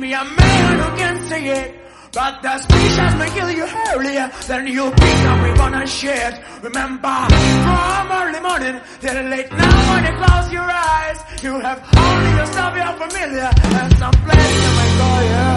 be a man who can see it. But the species may kill you earlier than you become. We gonna shit. Remember, from early morning till late night when you close your eyes, you have only yourself, you're familiar, and some place you may go, yeah.